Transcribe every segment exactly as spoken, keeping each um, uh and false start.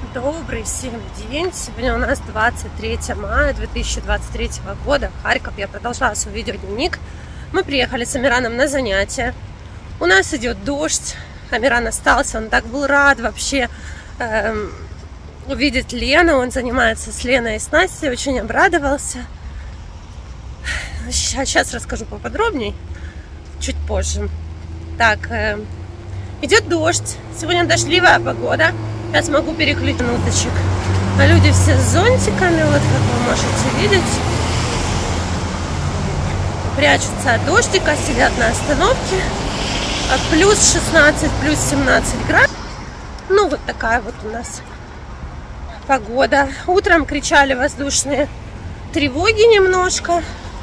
Добрый всем день! Сегодня у нас двадцать третье мая две тысячи двадцать третьего года. Харьков. Я продолжаю свой видеодневник. Мы приехали с Амираном на занятия. У нас идет дождь. Амиран остался. Он так был рад вообще эм, увидеть Лену. Он занимается с Леной и с Настей. Очень обрадовался. Сейчас, сейчас расскажу поподробнее. Чуть позже. Так, э, идет дождь. Сегодня дождливая погода. Сейчас могу переключить минуточек. А люди все с зонтиками, вот как вы можете видеть. Прячутся от дождика, сидят на остановке. Плюс шестнадцать, плюс семнадцать градусов. Ну, вот такая вот у нас погода. Утром кричали воздушные тревоги немножко.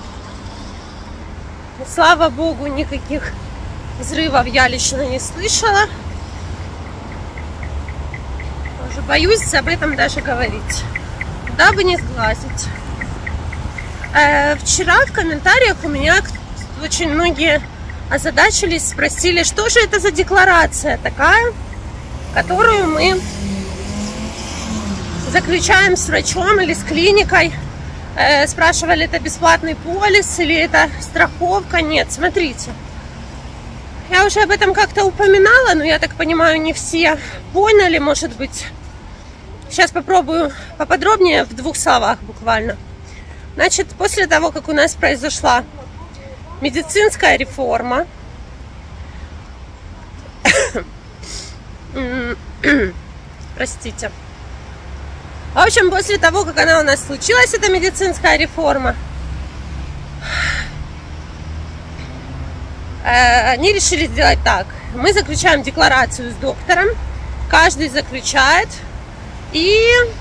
Слава богу, никаких взрывов я лично не слышала. Боюсь об этом даже говорить, дабы не сглазить. Э, вчера в комментариях у меня очень многие озадачились, спросили, что же это за декларация такая, которую мы заключаем с врачом или с клиникой. Э, спрашивали, это бесплатный полис или это страховка. Нет, смотрите. Я уже об этом как-то упоминала, но я так понимаю, не все поняли, может быть. Сейчас попробую поподробнее, в двух словах буквально. Значит, после того, как у нас произошла медицинская реформа, простите. В общем, после того, как она у нас случилась, эта медицинская реформа, они решили сделать так. Мы заключаем декларацию с доктором, каждый заключает. И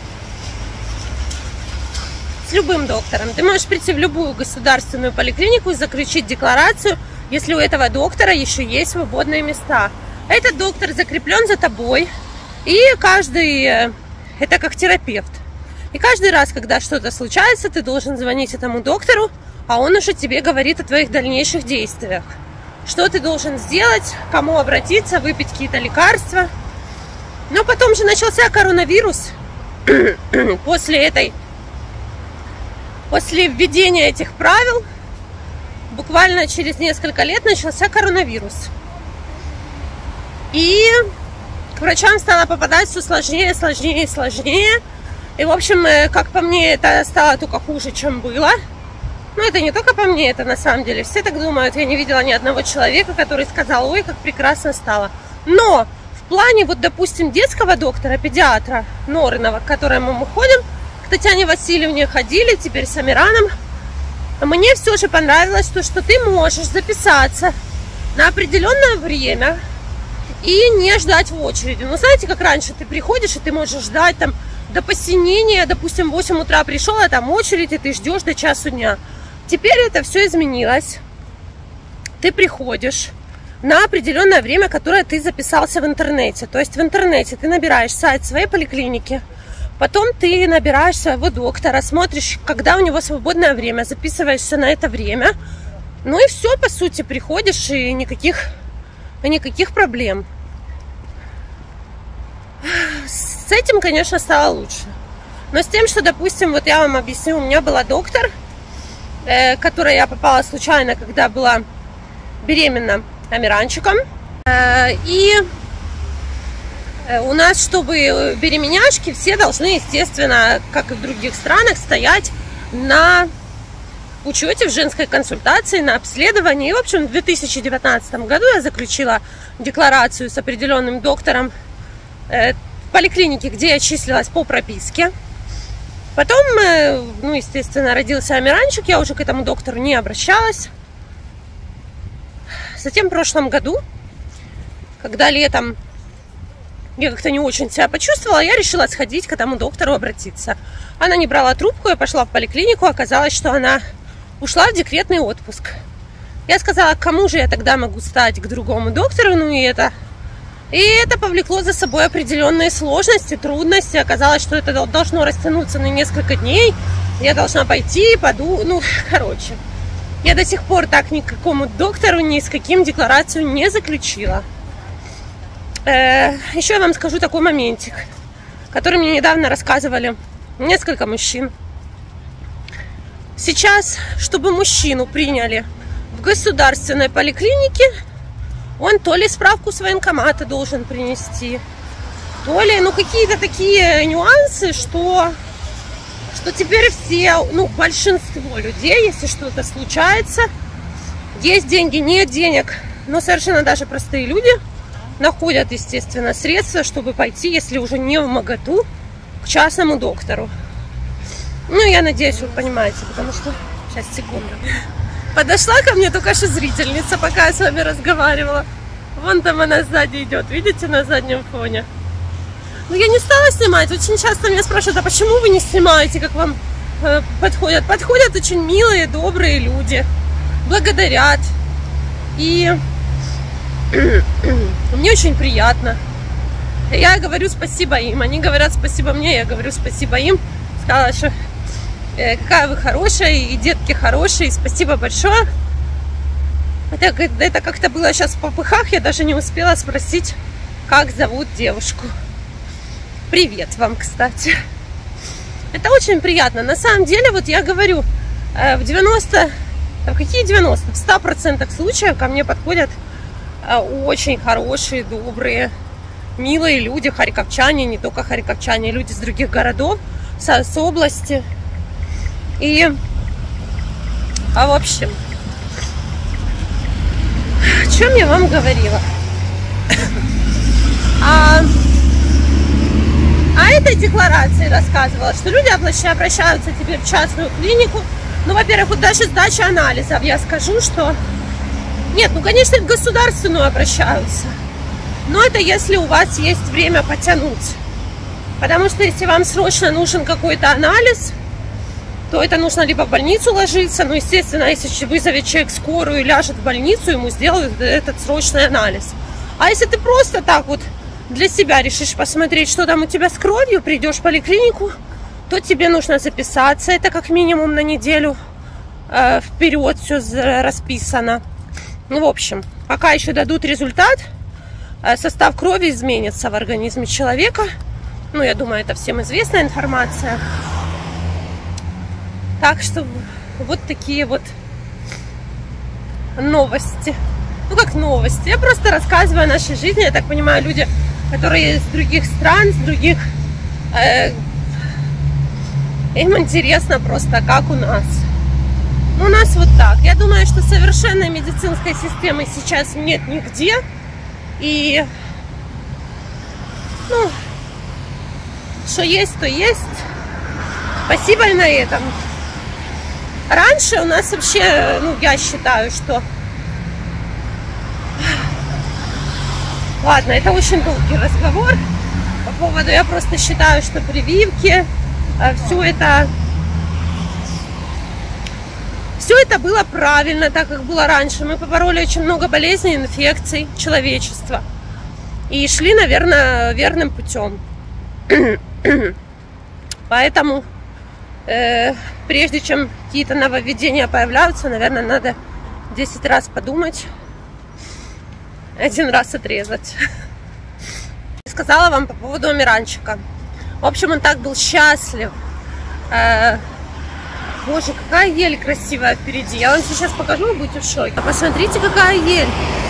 с любым доктором. Ты можешь прийти в любую государственную поликлинику и заключить декларацию, если у этого доктора еще есть свободные места. Этот доктор закреплен за тобой. И каждый, это как терапевт. И каждый раз, когда что-то случается, ты должен звонить этому доктору, а он уже тебе говорит о твоих дальнейших действиях. Что ты должен сделать, кому обратиться, выпить какие-то лекарства. Но потом же начался коронавирус. После этой, после введения этих правил, буквально через несколько лет начался коронавирус. И к врачам стало попадать все сложнее, сложнее и сложнее. И, в общем, как по мне, это стало только хуже, чем было. Но это не только по мне, это на самом деле все так думают. Я не видела ни одного человека, который сказал: ой, как прекрасно стало. Но в плане, вот, допустим, детского доктора, педиатра Норынова, к которому мы ходим, к Татьяне Васильевне ходили, теперь с Амираном, мне все же понравилось то, что ты можешь записаться на определенное время и не ждать в очереди. Ну, знаете, как раньше ты приходишь, и ты можешь ждать там до посинения, допустим, в восемь утра пришел, а там очередь, и ты ждешь до часу дня. Теперь это все изменилось. Ты приходишь на определенное время, которое ты записался в интернете. То есть в интернете ты набираешь сайт своей поликлиники, потом ты набираешь своего доктора, смотришь, когда у него свободное время, записываешься на это время. Ну и все, по сути, приходишь, и никаких, никаких проблем. С этим, конечно, стало лучше. Но с тем, что, допустим, вот я вам объясню, у меня была доктор, э, к которой я попала случайно, когда была беременна Амиранчиком. И у нас, чтобы беременяшки, все должны, естественно, как и в других странах, стоять на учете в женской консультации, на обследовании. И, в общем, в две тысячи девятнадцатом году я заключила декларацию с определенным доктором в поликлинике, где я числилась по прописке. Потом, ну, естественно, родился Амиранчик, я уже к этому доктору не обращалась. Затем в прошлом году, когда летом я как-то не очень себя почувствовала, я решила сходить к этому доктору, обратиться. Она не брала трубку, я пошла в поликлинику, оказалось, что она ушла в декретный отпуск. Я сказала, к кому же я тогда могу стать, к другому доктору, ну и это. И это повлекло за собой определенные сложности, трудности. Оказалось, что это должно растянуться на несколько дней. Я должна пойти, поду, ну, короче. Я до сих пор так ни к какому доктору, ни с каким декларацию не заключила. Э, еще я вам скажу такой моментик. который мне недавно рассказывали несколько мужчин. Сейчас, чтобы мужчину приняли в государственной поликлинике, он то ли справку с военкомата должен принести, то ли, ну, какие-то такие нюансы, что, что теперь все, ну, большинство людей, если что-то случается, есть деньги, нет денег, но совершенно даже простые люди находят, естественно, средства, чтобы пойти, если уже не в моготу, к частному доктору. Ну, я надеюсь, вы понимаете, потому что... Сейчас, секунду. Подошла ко мне только что зрительница, пока я с вами разговаривала. Вон там она сзади идет, видите, на заднем фоне. Но я не стала снимать. Очень часто меня спрашивают, а почему вы не снимаете, как вам э, подходят? Подходят очень милые, добрые люди. Благодарят. И мне очень приятно. Я говорю спасибо им. Они говорят спасибо мне, я говорю спасибо им. Сказала, что э, какая вы хорошая, и детки хорошие, спасибо большое. Это, это как-то было сейчас в попыхах, я даже не успела спросить, как зовут девушку. Привет вам, кстати. Это очень приятно. На самом деле, вот я говорю, э, в девяноста, в какие девяносто? В ста процентах случаев ко мне подходят э, очень хорошие, добрые, милые люди, харьковчане, не только харьковчане, люди с других городов, с, с области. И, а в общем, о чем я вам говорила? А, а этой декларации рассказывала, что люди обращаются теперь в частную клинику. Ну, во-первых, вот даже сдача анализов, я скажу, что... Нет, ну, конечно, в государственную обращаются. Но это если у вас есть время потянуть. Потому что если вам срочно нужен какой-то анализ, то это нужно либо в больницу ложиться, ну, естественно, если вызовет человек скорую и ляжет в больницу, ему сделают этот срочный анализ. А если ты просто так вот для себя решишь посмотреть, что там у тебя с кровью, придешь в поликлинику, то тебе нужно записаться, это как минимум на неделю э, вперед все расписано. Ну, в общем, пока еще дадут результат, э, состав крови изменится в организме человека. Ну, я думаю, это всем известная информация. Так что вот такие вот новости. Ну, как новости. Я просто рассказываю о нашей жизни. Я так понимаю, люди, которые из других стран, с других... Э, им интересно просто, как у нас. Ну, у нас вот так. Я думаю, что совершенной медицинской системы сейчас нет нигде. И... Ну... Что есть, то есть. Спасибо и на этом. Раньше у нас вообще, ну, я считаю, что... Ладно, это очень долгий разговор по поводу... Я просто считаю, что прививки, все это... Все это было правильно, так как было раньше. Мы побороли очень много болезней, инфекций человечества. И шли, наверное, верным путем. Поэтому, э, прежде чем какие-то нововведения появляются, наверное, надо десять раз подумать, один раз отрезать. Сказала вам по поводу Амиранчика. В общем, он так был счастлив. Э, боже, какая ель красивая впереди. Я вам сейчас покажу, вы будете в шоке. Посмотрите, какая ель.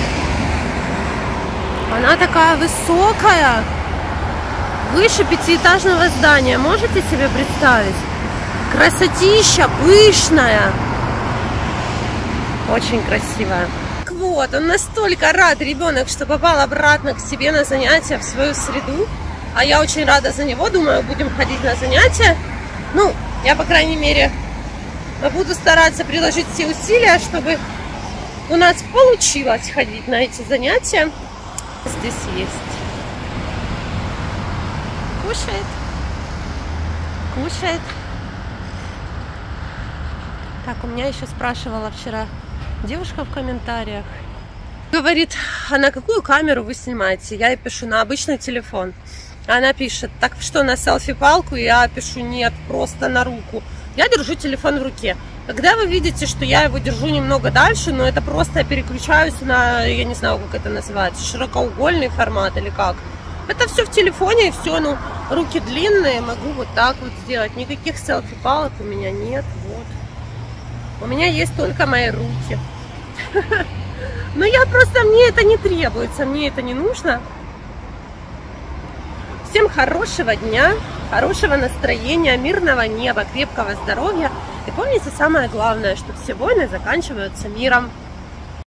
Она такая высокая. Выше пятиэтажного здания. Можете себе представить? Красотища, пышная. Очень красивая. Так вот, он настолько рад, ребенок, что попал обратно к себе на занятия, в свою среду. А я очень рада за него. Думаю, будем ходить на занятия. Ну, я, по крайней мере, буду стараться приложить все усилия, чтобы у нас получилось ходить на эти занятия. Здесь есть. Кушает. Кушает. Так, у меня еще спрашивала вчера девушка в комментариях. Говорит, а на какую камеру вы снимаете? Я ей пишу, на обычный телефон. Она пишет, так что, на селфи-палку? Я пишу, нет, просто на руку. Я держу телефон в руке. Когда вы видите, что я его держу немного дальше, но это просто я переключаюсь на, я не знаю, как это называется, широкоугольный формат или как. Это все в телефоне, и все, ну, руки длинные, могу вот так вот сделать. Никаких селфи-палок у меня нет. Вот. У меня есть только мои руки. Но я просто, мне это не требуется, мне это не нужно. Всем хорошего дня, хорошего настроения, мирного неба, крепкого здоровья. И помните самое главное, что все войны заканчиваются миром.